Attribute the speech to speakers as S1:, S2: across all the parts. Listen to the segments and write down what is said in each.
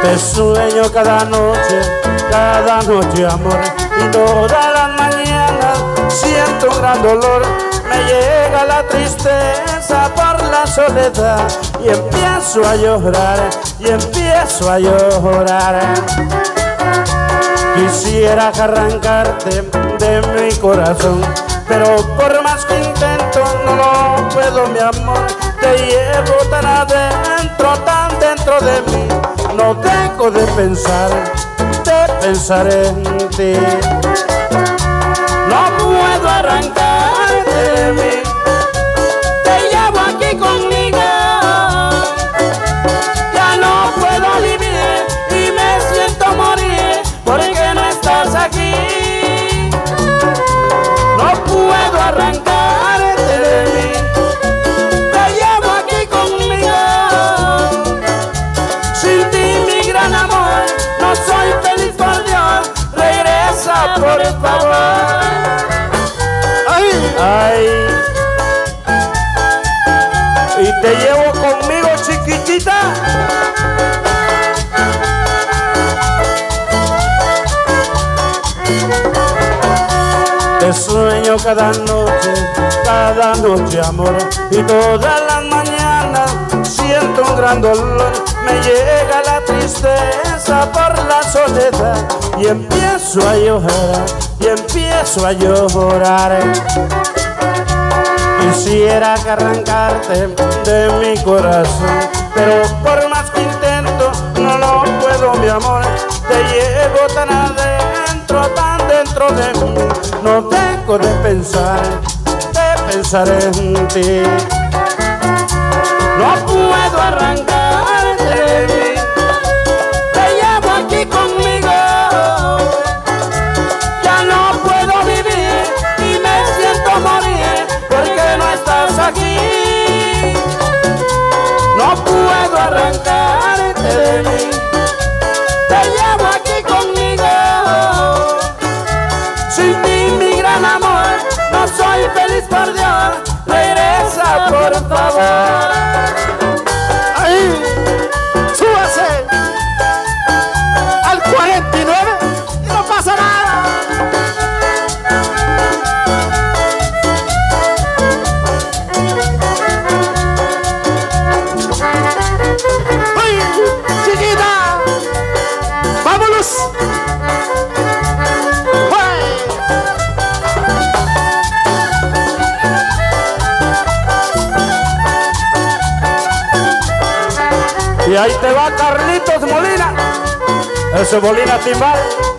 S1: Te sueño cada noche amor, y todas las mañanas siento un gran dolor. Me llega la tristeza por la soledad y empiezo a llorar, Quisiera arrancarte de mi corazón, pero por más que intento no lo puedo, mi amor. Te llevo tan adentro, tan dentro de mí, no dejo de pensar en ti. No puedo arrancarte de mí, te llevo aquí conmigo. Ya no puedo vivir y me siento morir porque no estás aquí. No puedo arrancarte de mí, te llevo aquí conmigo. Sin ti, mi gran amor, no soy feliz, por Dios, regresa por favor. Ay, y te llevo conmigo, chiquitita. Te sueño cada noche amor, y todas las mañanas siento un gran dolor. Me llega la tristeza por la soledad y empiezo a llorar, Quisiera arrancarte de mi corazón, pero por más que intento no lo puedo, mi amor. Te llevo tan adentro, tan dentro de mí, no dejo de pensar en ti. No puedo arrancarte de mí, te llevo aquí conmigo. Ya no puedo vivir y me siento morir porque no estás aquí. No puedo arrancarte de mí, te llevo aquí conmigo. Sin ti, mi gran amor, no soy feliz, por Dios, regresa por favor. Ahí, súbase al 49 y no pasa nada. ¡Ay, chiquita! ¡Vámonos! Y ahí te va Carlitos Molina, ese Molina timbal.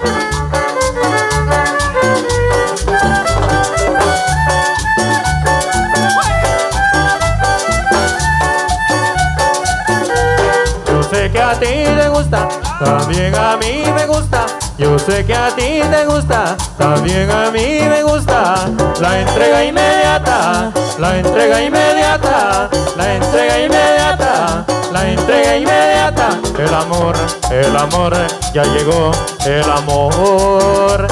S1: Yo sé que a ti te gusta, también a mí me gusta. Yo sé que a ti te gusta, también a mí me gusta. La entrega inmediata, la entrega inmediata, la entrega inmediata, la entrega inmediata. El amor ya llegó. El amor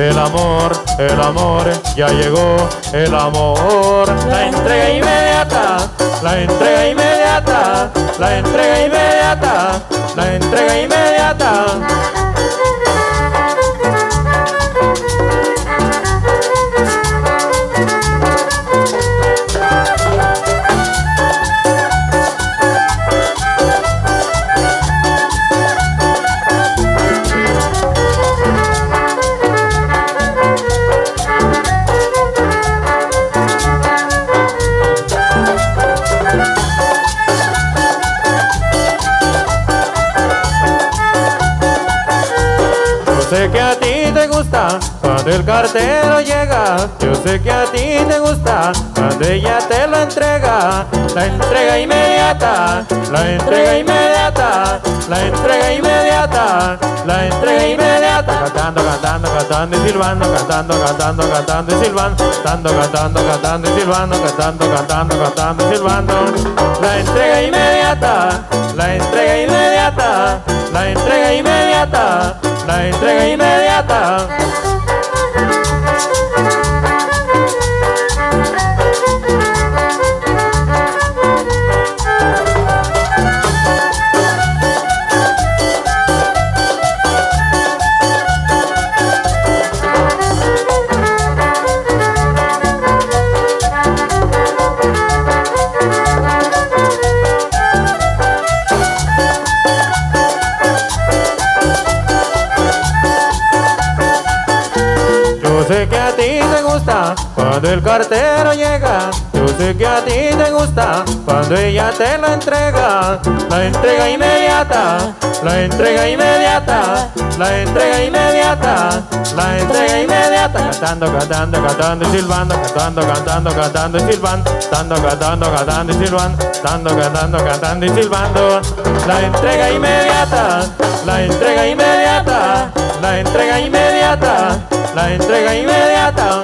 S1: ya llegó. El amor. La entrega inmediata, la entrega inmediata, la entrega inmediata, la entrega inmediata. Yo sé que a ti te gusta cuando el cartero llega. Yo sé que a ti te gusta cuando ella te lo entrega. La entrega inmediata, la entrega inmediata, la entrega inmediata, la entrega inmediata. Cantando, cantando, cantando y silbando, cantando, cantando, cantando y silbando, cantando, cantando, cantando y silbando, cantando, cantando, cantando y silbando. La entrega inmediata, la entrega inmediata, la entrega inmediata, la entrega inmediata. sé que a ti te gusta cuando el cartero llega. Yo sé que a ti te gusta cuando ella te lo entrega. La entrega inmediata, la entrega inmediata, la entrega inmediata, la entrega inmediata. Cantando, cantando, cantando y silbando, cantando, cantando, cantando y silbando, cantando, cantando, cantando y silbando, cantando, cantando, cantando y silbando. La entrega inmediata, la entrega inmediata, la entrega inmediata, la entrega inmediata.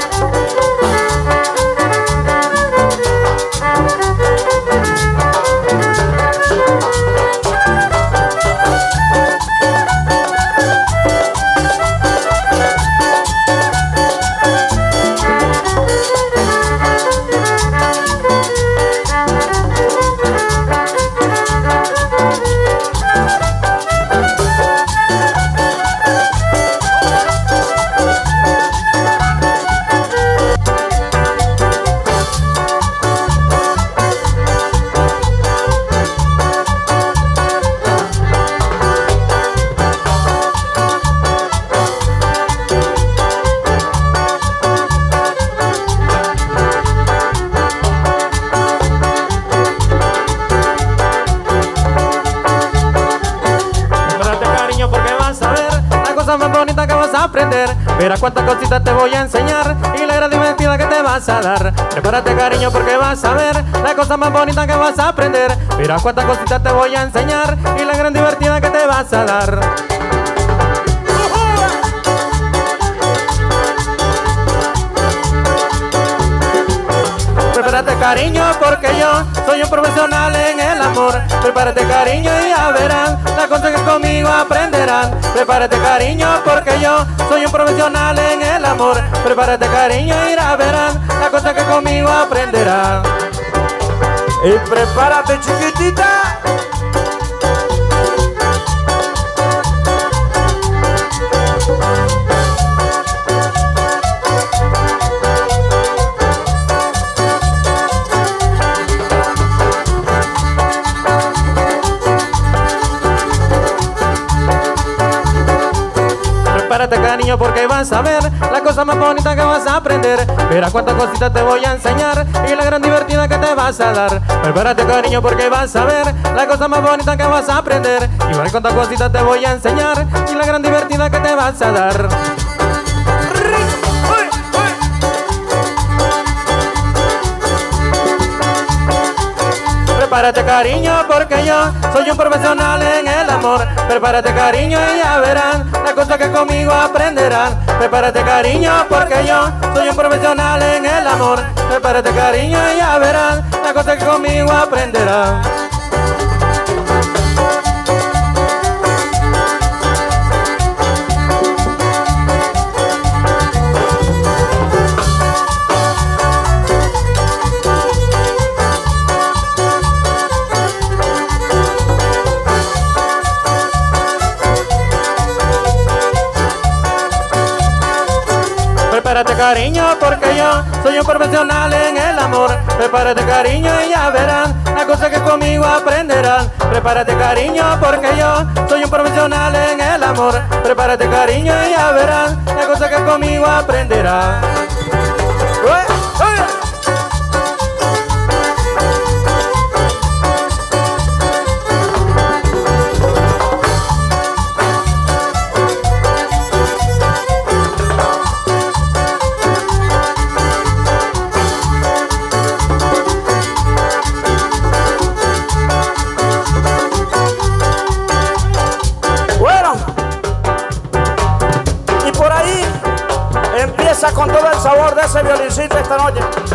S1: Más bonita que vas a aprender, verás cuántas cositas te voy a enseñar y la gran divertida que te vas a dar. Prepárate, cariño, porque vas a ver la cosa más bonita que vas a aprender, verás cuántas cositas te voy a enseñar y la gran divertida que te vas a dar. Prepárate, cariño, porque yo soy un profesional en el amor. Prepárate, cariño, y ya verán las cosas que conmigo aprenderán. Prepárate, cariño, porque yo soy un profesional en el amor. Prepárate, cariño, y ya verán las cosas que conmigo aprenderán.
S2: Y prepárate, chiquitita.
S1: Prepárate, cariño, porque vas a ver la cosa más bonita que vas a aprender. Verás cuántas cositas te voy a enseñar y la gran divertida que te vas a dar. Prepárate, cariño, porque vas a ver la cosa más bonita que vas a aprender. Y verás cuántas cositas te voy a enseñar y la gran divertida que te vas a dar. Prepárate, cariño, porque yo soy un profesional en el amor. Prepárate, cariño, y ya verán las cosas que conmigo aprenderán. Prepárate, cariño, porque yo soy un profesional en el amor. Prepárate, cariño, y ya verán las cosas que conmigo aprenderán. Prepárate, cariño, porque yo soy un profesional en el amor. Prepárate, cariño, y ya verán las cosas que conmigo aprenderán. Prepárate, cariño, porque yo soy un profesional en el amor. Prepárate, cariño, y ya verán las cosas que conmigo aprenderán.
S2: Con todo el sabor de ese violincito esta noche.